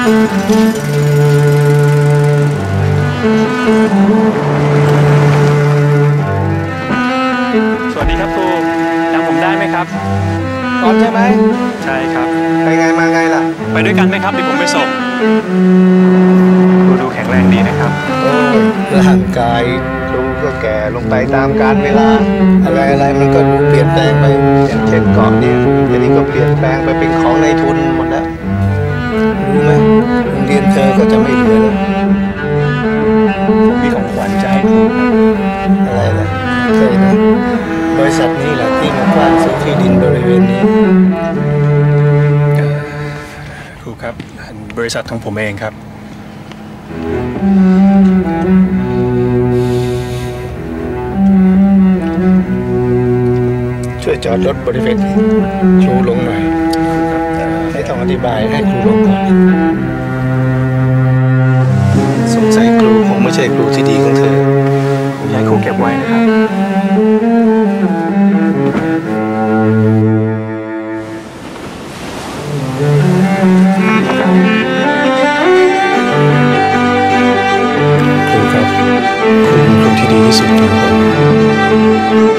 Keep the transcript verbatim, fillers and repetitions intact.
สวัสดีครับครูจำผมได้ไหมครับก่อนใช่ไหมใช่ครับไปไงมาไงล่ะไปด้วยกันไหมครับเดี๋ยวผมไปส่งครูดูแข็งแรงดีนะครับโอ้ยร่างกายครูก็แก่ลงไปตามกาลเวลาอะไรอะไรมันก็เปลี่ยนแปลงไปอย่างเช่นเกาะเนี่ยเดี๋ยวนี้ก็เปลี่ยนแปลงไปเป็นของในทุนหมดแล้วรู้ไหมโรงเรียนเธอก็จะไม่เหลือแล้วผมมีของขวัญใจครูครับอะไรล่ะใช่นะบริษัทนี้แหละที่มากว้านซื้อที่ดินบริเวณนี้ครูครับบริษัทของผมเองครับช่วยจอดรถบริเวณครูลงหน่อยไม่ต้องอธิบายให้ครูลงก่อนสงสัยครูคงไม่ใช่ครูที่ดีของเธอผมอยากให้ครูเก็บไว้นะครับครูครับครูเป็นครูที่ดีที่สุดของผม